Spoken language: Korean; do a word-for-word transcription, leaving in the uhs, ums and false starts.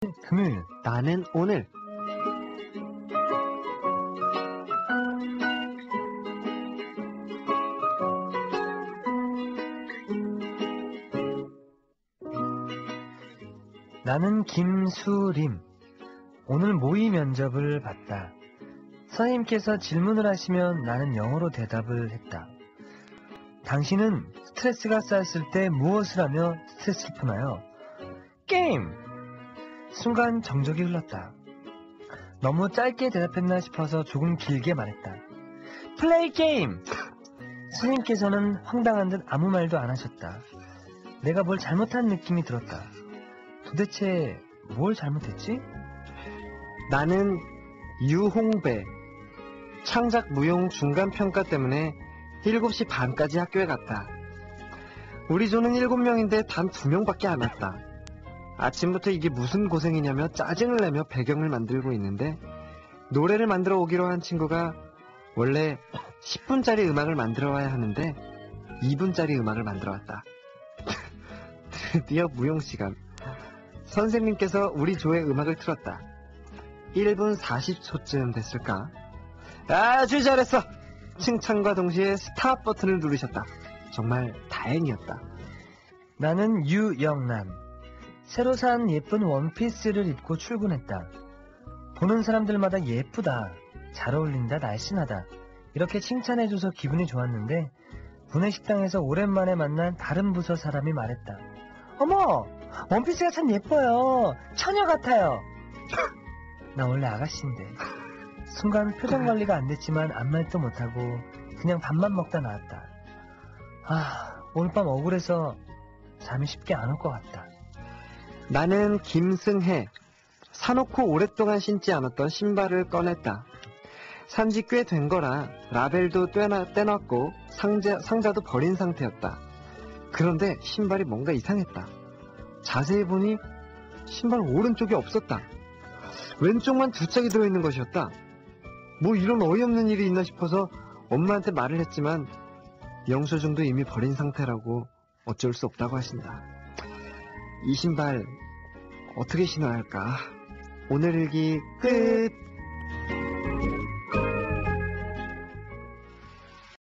금요일. 나는 오늘. 나는 김수림. 오늘 모의 면접을 봤다. 선생님께서 질문을 하시면 나는 영어로 대답을 했다. 당신은 스트레스가 쌓였을 때 무엇을 하며 스트레스를 푸나요? 게임! 순간 정적이 흘렀다. 너무 짧게 대답했나 싶어서 조금 길게 말했다. 플레이 게임! 선생님께서는 황당한 듯 아무 말도 안 하셨다. 내가 뭘 잘못한 느낌이 들었다. 도대체 뭘 잘못했지? 나는 유홍배. 창작 무용 중간평가 때문에 일곱 시 반까지 학교에 갔다. 우리 조는 일곱 명인데 단 두 명밖에 안 왔다. 아침부터 이게 무슨 고생이냐며 짜증을 내며 배경을 만들고 있는데 노래를 만들어 오기로 한 친구가 원래 십 분짜리 음악을 만들어 와야 하는데 이 분짜리 음악을 만들어 왔다. 드디어 무용시간. 선생님께서 우리 조의 음악을 틀었다. 일 분 사십 초쯤 됐을까? 아주 잘했어! 칭찬과 동시에 스탑 버튼을 누르셨다. 정말 다행이었다. 나는 유영남. 새로 산 예쁜 원피스를 입고 출근했다. 보는 사람들마다 예쁘다, 잘 어울린다, 날씬하다 이렇게 칭찬해줘서 기분이 좋았는데 구내식당에서 오랜만에 만난 다른 부서 사람이 말했다. 어머! 원피스가 참 예뻐요. 처녀 같아요. 나 원래 아가씨인데. 순간 표정 관리가 안 됐지만 아무 말도 못하고 그냥 밥만 먹다 나왔다. 아, 오늘 밤 억울해서 잠이 쉽게 안 올 것 같다. 나는 김승혜. 사놓고 오랫동안 신지 않았던 신발을 꺼냈다. 산지 꽤 된 거라 라벨도 떼나, 떼놨고 상자, 상자도 버린 상태였다. 그런데 신발이 뭔가 이상했다. 자세히 보니 신발 오른쪽이 없었다. 왼쪽만 두 짝이 들어있는 것이었다. 뭐 이런 어이없는 일이 있나 싶어서 엄마한테 말을 했지만 영수증도 이미 버린 상태라고 어쩔 수 없다고 하신다. 이 신발 어떻게 신어야 할까? 오늘 일기 끝!